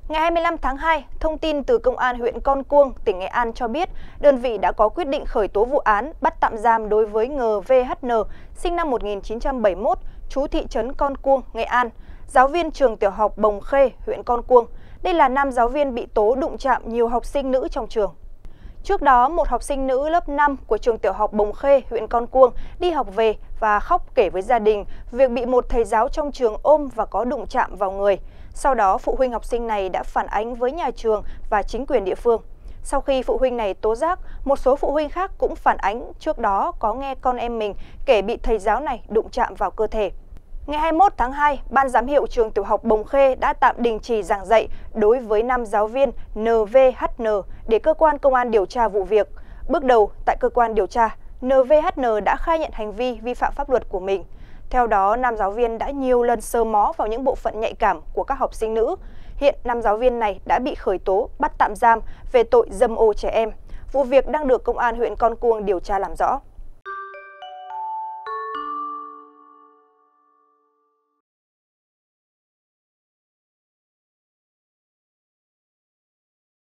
Ngày 25 tháng 2, thông tin từ Công an huyện Con Cuông, tỉnh Nghệ An cho biết đơn vị đã có quyết định khởi tố vụ án bắt tạm giam đối với NVHN, sinh năm 1971, trú thị trấn Con Cuông, Nghệ An, giáo viên trường tiểu học Bồng Khê, huyện Con Cuông. Đây là nam giáo viên bị tố đụng chạm nhiều học sinh nữ trong trường. Trước đó, một học sinh nữ lớp 5 của trường tiểu học Bồng Khê, huyện Con Cuông đi học về và khóc kể với gia đình việc bị một thầy giáo trong trường ôm và có đụng chạm vào người. Sau đó, phụ huynh học sinh này đã phản ánh với nhà trường và chính quyền địa phương. Sau khi phụ huynh này tố giác, một số phụ huynh khác cũng phản ánh trước đó có nghe con em mình kể bị thầy giáo này đụng chạm vào cơ thể. Ngày 21 tháng 2, Ban giám hiệu trường tiểu học Bồng Khê đã tạm đình chỉ giảng dạy đối với nam giáo viên NVHN để cơ quan công an điều tra vụ việc. Bước đầu, tại cơ quan điều tra, NVHN đã khai nhận hành vi vi phạm pháp luật của mình. Theo đó, nam giáo viên đã nhiều lần sờ mó vào những bộ phận nhạy cảm của các học sinh nữ. Hiện nam giáo viên này đã bị khởi tố, bắt tạm giam về tội dâm ô trẻ em. Vụ việc đang được Công an huyện Con Cuông điều tra làm rõ.